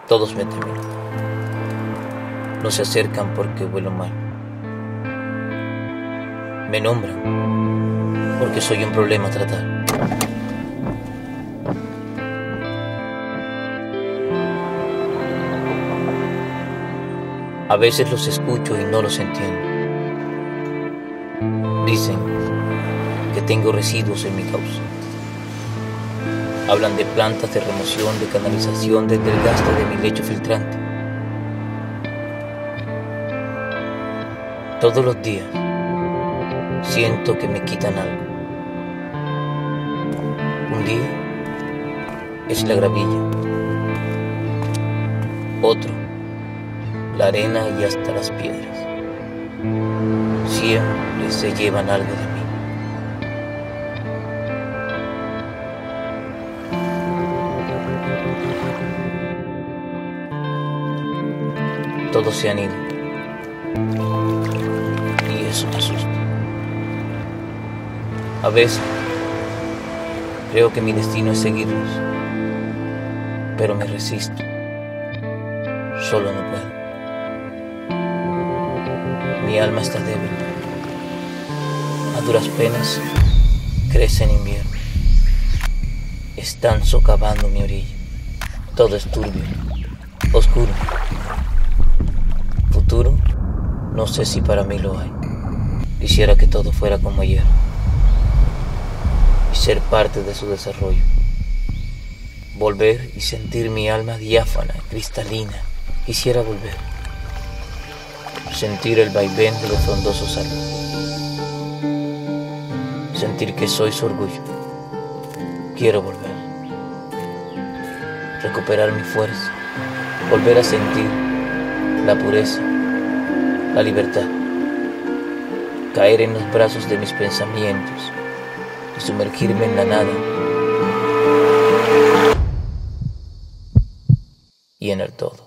Todos me temen. No se acercan porque huelo mal. Me nombran porque soy un problema a tratar. A veces los escucho y no los entiendo. Dicen que tengo residuos en mi causa. Hablan de plantas de remoción, de canalización, del desgaste de mi lecho filtrante. Todos los días siento que me quitan algo. Un día es la gravilla, otro la arena y hasta las piedras. Siempre se llevan algo de mí. Todos se han ido y eso me asusta. A veces creo que mi destino es seguirlos, pero me resisto. Solo no puedo. Mi alma está débil. A duras penas crece en invierno. Están socavando mi orilla. Todo es turbio, oscuro. Futuro, no sé si para mí lo hay. Quisiera que todo fuera como ayer y ser parte de su desarrollo. Volver y sentir mi alma diáfana, cristalina. Quisiera volver. Sentir el vaivén de los frondosos árboles. Sentir que soy su orgullo. Quiero volver. Recuperar mi fuerza. Volver a sentir la pureza, la libertad. Caer en los brazos de mis pensamientos y sumergirme en la nada y en el todo.